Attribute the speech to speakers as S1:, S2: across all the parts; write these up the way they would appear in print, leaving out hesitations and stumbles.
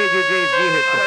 S1: DJ Virta.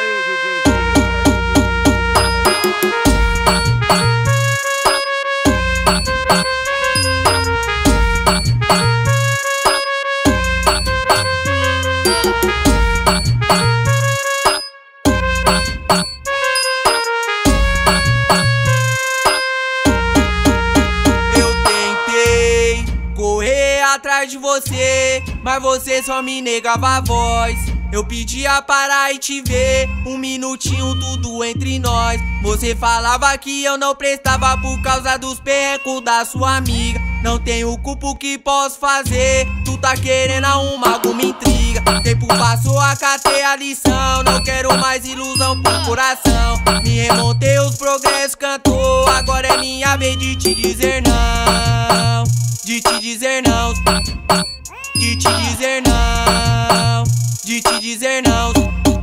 S2: Atrás de você, mas você só me negava a voz. Eu pedia parar e te ver, um minutinho tudo entre nós. Você falava que eu não prestava por causa dos perrecos da sua amiga. Não tenho culpa, o que posso fazer? Tu tá querendo arrumar alguma intriga. Tempo passou, acatei a lição. Não quero mais ilusão pro coração. Me remontei, os progressos cantou. Agora é minha vez de te dizer não. De te dizer não, de te dizer não, de te dizer não.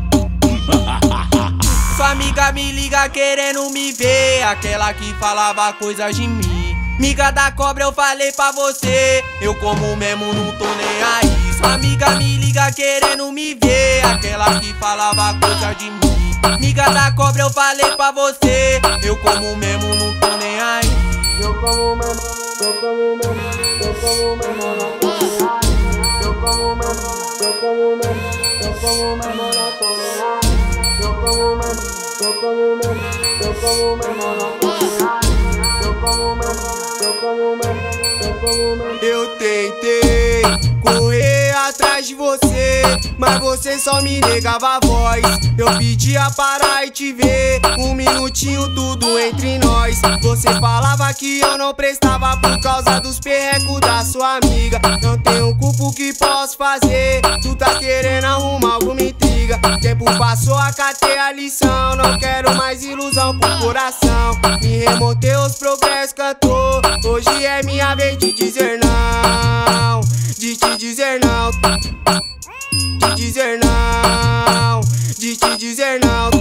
S2: Sua amiga me liga querendo me ver, aquela que falava coisas de mim. Miga da cobra, eu falei pra você, eu como mesmo não tô nem aí. Sua amiga me liga querendo me ver, aquela que falava coisas de mim. Miga da cobra, eu falei pra você, eu como mesmo não tô nem aí.
S3: Eu como mesmo, eu como mesmo, eu como mesmo, não tô nem aí. Eu como mesmo, eu como mesmo, eu como mesmo, não tô nem aí. Eu como mesmo, eu como mesmo, eu como mesmo, não tô nem aí. Eu como mesmo, eu como mesmo, eu como mesmo.
S2: Eu tentei correr atrás de você, mas você só me negava a voz. Eu pedia parar e te ver, um minutinho tudo entre nós. Você falava que eu não prestava por causa dos perrecos da sua amiga. Não tenho culpa, o que posso fazer? Tu tá querendo arrumar alguma intriga. Tempo passou, acatei a lição. Não quero mais ilusão pro coração. Me remontei, os progressos cantou. Hoje é minha vez de dizer não. De te dizer não. De dizer não. De te dizer não.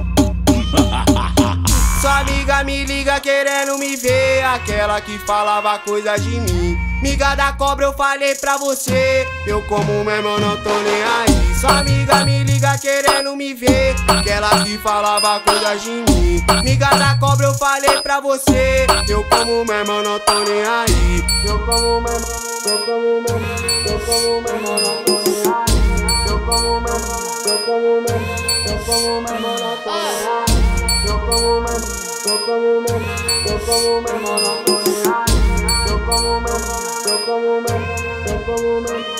S2: Sua amiga me liga querendo me ver, aquela que falava coisas de mim. Miga da cobra, eu falei pra você, eu como mesmo eu não tô nem aí. Sua amiga me liga querendo me ver, aquela que falava coisas de mim. Miga da cobra, eu falei pra você, eu como mesmo eu não tô nem aí.
S3: Eu como mesmo, eu como mesmo, eu como mesmo, não tô nem aí. Eu como mesmo, eu como mesmo, eu como mesmo, não tô nem aí. Eu como mesmo, eu como mesmo, eu como mesmo, não tô nem aí. Eu como mesmo, eu como mesmo, eu como mesmo.